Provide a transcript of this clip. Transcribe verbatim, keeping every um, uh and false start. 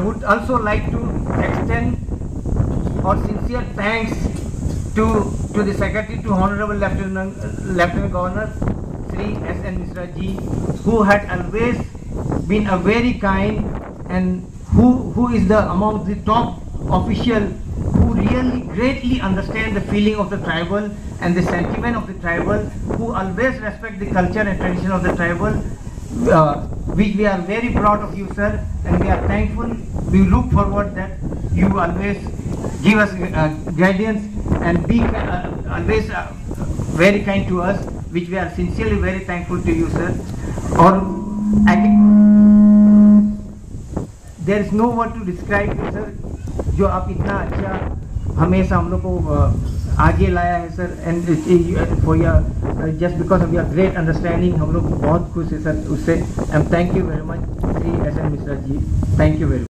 would also like to extend our sincere thanks to to the Secretary, to Honorable Lieutenant, Lieutenant Governor Shri S N Misra ji, who had always been a very kind and who who is the among the top official who really greatly understand the feeling of the tribal and the sentiment of the tribal, who always respect the culture and tradition of the tribal. Uh, we, we are very proud of you, sir, and we are thankful. We look forward that you always give us uh, guidance and be uh, always uh, very kind to us, which we are sincerely very thankful to you, sir. Or there is no word to describe you, sir. जो आप इतना अच्छा हमेशा हम लोग को आगे लाया है, sir, and for your just because of your great understanding हम लोग बहुत खुश है, सर, उससे। And thank you very much Shri S N Mishra ji, thank you very much.